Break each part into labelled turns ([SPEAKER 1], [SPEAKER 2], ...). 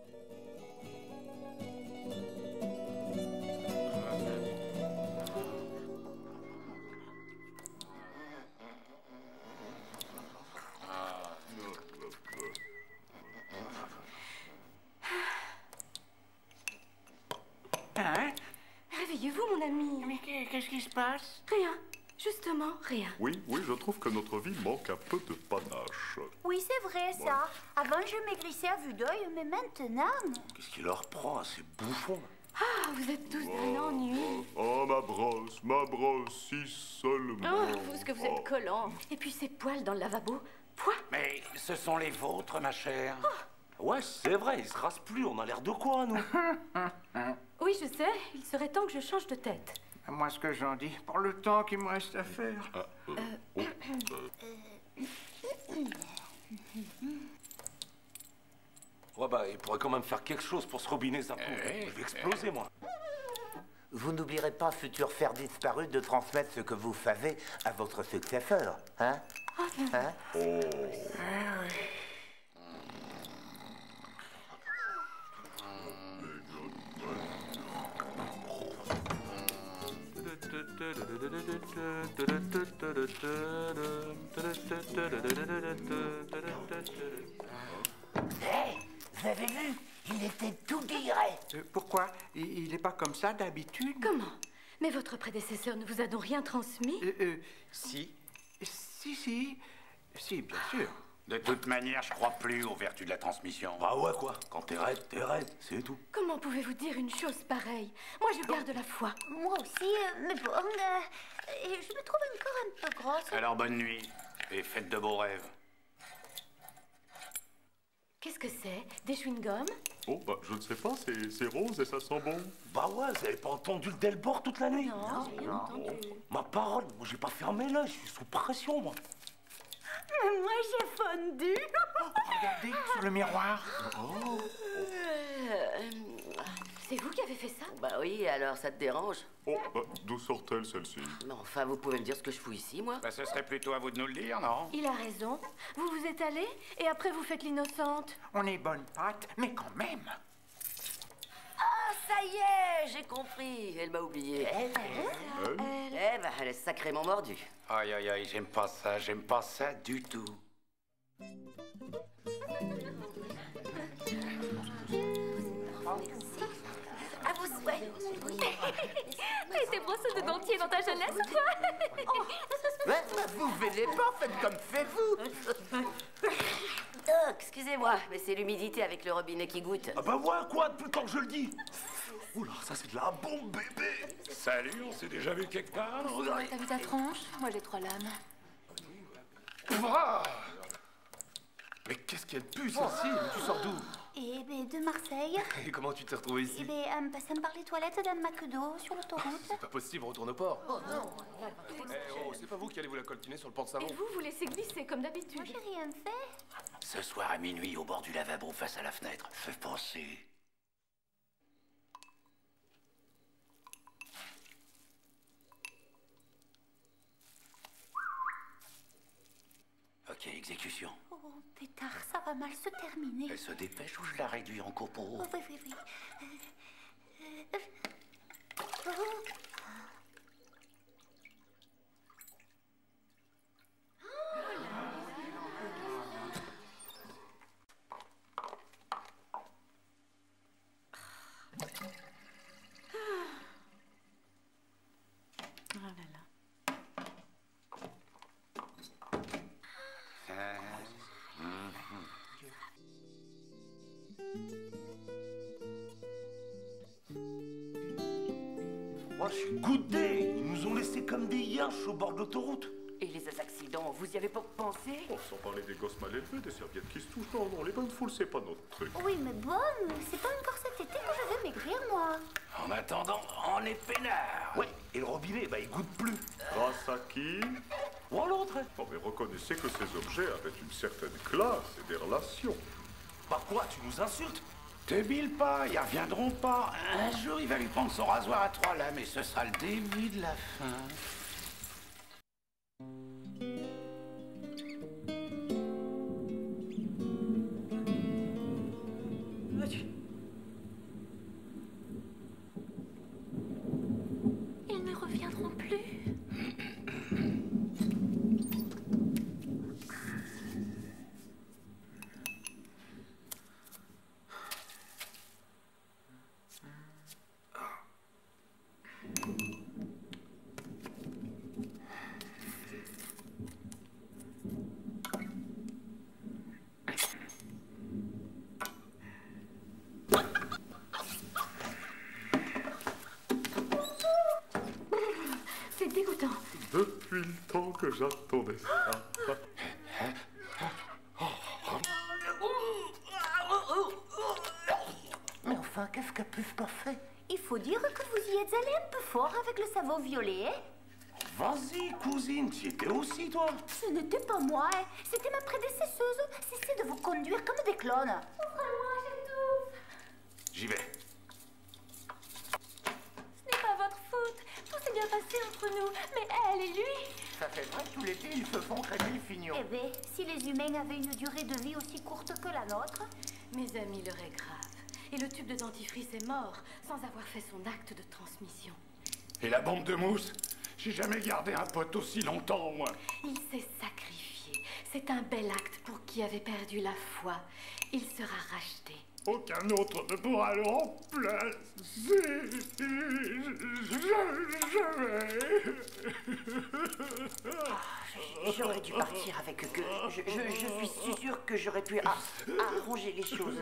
[SPEAKER 1] Hein?
[SPEAKER 2] Réveillez-vous, mon ami.
[SPEAKER 1] Mais qu'est-ce qui se passe?
[SPEAKER 2] Rien. Justement, rien.
[SPEAKER 3] Oui, je trouve que notre vie manque un peu de panache.
[SPEAKER 4] Oui, c'est vrai, ça. Avant, je maigrissais à vue d'œil, mais maintenant...
[SPEAKER 5] Qu'est-ce qui leur prend à ces bouffons?
[SPEAKER 2] Ah, vous êtes tous d'un ennui.
[SPEAKER 3] Oh, ma brosse, si seulement.
[SPEAKER 2] Oh, vous, ce que vous êtes collant. Et puis ces poils dans le lavabo. Poids.
[SPEAKER 1] Mais ce sont les vôtres, ma chère.
[SPEAKER 5] Ouais, c'est vrai, ils se rasent plus, on a l'air de quoi, nous?
[SPEAKER 2] Oui, je sais. Il serait temps que je change de tête.
[SPEAKER 1] Moi, ce que j'en dis, pour le temps qu'il me reste à faire.
[SPEAKER 5] Ouais, bah, il pourrait quand même faire quelque chose pour ce robinet, ça. Je vais exploser, moi.
[SPEAKER 6] Vous n'oublierez pas, futur fer disparu, de transmettre ce que vous savez à votre successeur, hein? Hein?
[SPEAKER 7] Hé, vous avez vu? Il était tout guilleret.
[SPEAKER 1] Pourquoi? Il n'est pas comme ça d'habitude?
[SPEAKER 2] Comment? Mais votre prédécesseur ne vous a donc rien transmis?
[SPEAKER 1] Si. Si, bien sûr.
[SPEAKER 8] De toute manière, je crois plus aux vertus de la transmission.
[SPEAKER 5] Bah ouais, quoi. Quand t'es raide, c'est tout.
[SPEAKER 2] Comment pouvez-vous dire une chose pareille? Moi, je garde la foi.
[SPEAKER 4] Moi aussi, mais bon, je me trouve encore un peu grosse.
[SPEAKER 8] Alors bonne nuit, et faites de beaux rêves.
[SPEAKER 2] Qu'est-ce que c'est? Des chewing-gums?
[SPEAKER 3] Oh, bah, je ne sais pas, c'est rose et ça sent bon.
[SPEAKER 5] Bah ouais, vous avez pas entendu le Delbord toute la nuit?
[SPEAKER 2] Non, j'ai rien entendu.
[SPEAKER 5] Ma parole, moi j'ai pas fermé l'œil, je suis sous pression, moi.
[SPEAKER 4] Moi, j'ai fondu.
[SPEAKER 1] Regardez sur le miroir.
[SPEAKER 2] C'est vous qui avez fait ça?
[SPEAKER 9] Bah oui, alors ça te dérange?
[SPEAKER 3] Oh, bah, d'où sort-elle, celle-ci?
[SPEAKER 9] Mais enfin, vous pouvez me dire ce que je fous ici, moi?
[SPEAKER 8] Bah, ce serait plutôt à vous de nous le dire, non?
[SPEAKER 2] Il a raison. Vous vous êtes allé et après vous faites l'innocente.
[SPEAKER 1] On est bonne pâte, mais quand même.
[SPEAKER 9] Ah, ça y est, j'ai compris. Elle m'a oublié. Eh ben, elle est sacrément mordue.
[SPEAKER 8] Aïe, aïe, aïe, j'aime pas ça du tout.
[SPEAKER 4] À vos souhaits.
[SPEAKER 2] Et tes brosses de dentier dans ta jeunesse ou quoi?
[SPEAKER 6] Ouais, vous venez pas, faites comme faites-vous.
[SPEAKER 9] Oh, excusez-moi, mais c'est l'humidité avec le robinet qui goûte.
[SPEAKER 5] Ah bah ouais, quoi, depuis le temps que je le dis. Oula, ça c'est de la bombe, bébé.
[SPEAKER 8] Salut, on s'est déjà vu quelque part?
[SPEAKER 2] T'as vu ta tronche? Moi j'ai 3 lames.
[SPEAKER 8] Ouah! Mais qu'est-ce qu'elle pue, celle-ci? Mais tu sors d'où?
[SPEAKER 4] Eh ben, de Marseille.
[SPEAKER 8] Et comment tu t'es retrouvée ici?
[SPEAKER 4] Eh ben, passant par les toilettes d'un McDo sur l'autoroute.
[SPEAKER 8] C'est pas possible, retourne au port. Oh non! C'est pas vous qui allez vous la coltiner sur le port de savon?
[SPEAKER 2] Et vous laissez glisser comme d'habitude.
[SPEAKER 4] Moi, j'ai rien fait.
[SPEAKER 8] Ce soir à minuit, au bord du lavabo, face à la fenêtre, fais penser. Ok, exécution.
[SPEAKER 4] Oh, pétard, ça va mal se terminer.
[SPEAKER 8] Elle se dépêche ou je la réduis en copeaux?
[SPEAKER 4] Oh, oui. Oh.
[SPEAKER 5] Moi, je suis goûté. Ils nous ont laissés comme des yinches au bord de l'autoroute.
[SPEAKER 9] Et les accidents, vous y avez pas pensé?
[SPEAKER 3] Oh, sans parler des gosses mal élevés, des serviettes qui se touchent. Non, les bonnes foules, c'est pas notre truc.
[SPEAKER 4] Oui, mais bon, c'est pas encore cet été que je vais maigrir, moi.
[SPEAKER 8] En attendant, on est peinard.
[SPEAKER 5] Ouais, et le robinet, bah, il goûte plus.
[SPEAKER 3] Grâce à qui?
[SPEAKER 5] Ou à l'autre.
[SPEAKER 3] Oh, mais reconnaissez que ces objets avaient une certaine classe et des relations.
[SPEAKER 5] Bah quoi, tu nous insultes?
[SPEAKER 8] Te bile pas, ils reviendront pas. Un jour, il va lui prendre son rasoir à 3 lames et ce sera le début de la fin.
[SPEAKER 3] que j'attendais ça.
[SPEAKER 7] Mais enfin, qu'est-ce qu'a pu se passer?
[SPEAKER 4] Il faut dire que vous y êtes allé un peu fort avec le savon violet, hein?
[SPEAKER 8] Vas-y, cousine, tu y étais aussi, toi?
[SPEAKER 4] Ce n'était pas moi, hein. C'était ma prédécesseuse. Cessez de vous conduire comme des clones.
[SPEAKER 2] Ouvre-moi, j'étouffe.
[SPEAKER 8] J'y vais.
[SPEAKER 2] Ce n'est pas votre faute. Tout s'est bien passé entre nous. Mais elle et lui...
[SPEAKER 7] Ça fait vrai, tout l'été, ils se font crémer le fignon.
[SPEAKER 4] Eh bien, si les humains avaient une durée de vie aussi courte que la nôtre...
[SPEAKER 10] Mes amis, l'heure est grave. Et le tube de dentifrice est mort sans avoir fait son acte de transmission.
[SPEAKER 8] Et la bombe de mousse? J'ai jamais gardé un pote aussi longtemps, moi.
[SPEAKER 10] Il s'est sacrifié. C'est un bel acte pour qui avait perdu la foi. Il sera racheté.
[SPEAKER 3] Aucun autre ne pourra le remplacer.
[SPEAKER 7] J'aurais dû partir avec eux. Je suis sûre que j'aurais pu arranger les choses.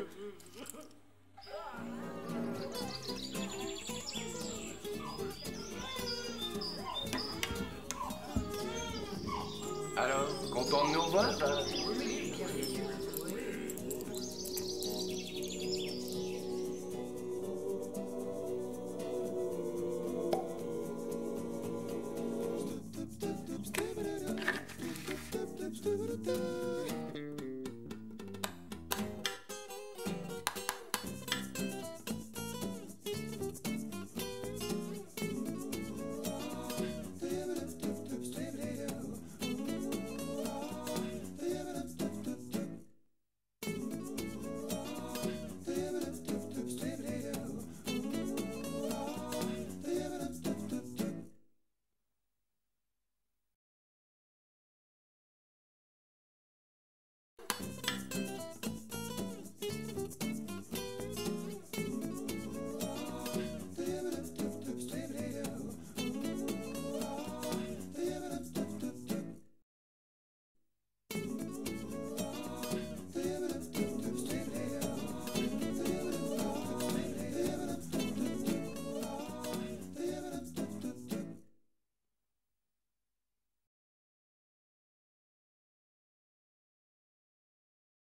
[SPEAKER 8] Alors, content de nous voir?